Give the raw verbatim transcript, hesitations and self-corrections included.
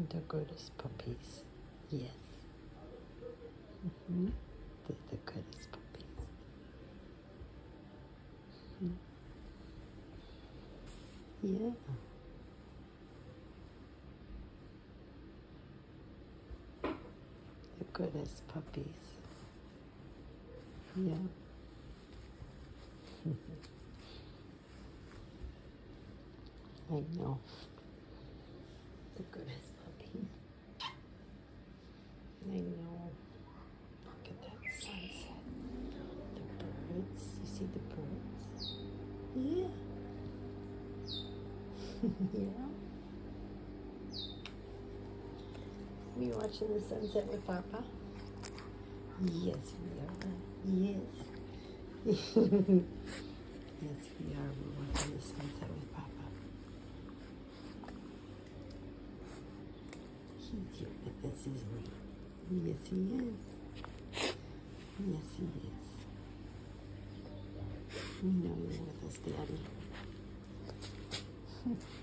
The goodest puppies. Yes. Mm-hmm. They're the goodest puppies. Mm-hmm. Yeah. The goodest puppies. Yeah. I know. The goodest puppy. I know. Look at that sunset. The birds. You see the birds? Yeah. Yeah. We watching the sunset with Papa? Yes, we are. Yes. Yes, we are. We're watching the sunset with Papa. He's here with us, isn't he? Yes, he is. Yes, he is. We know you're with us, Daddy.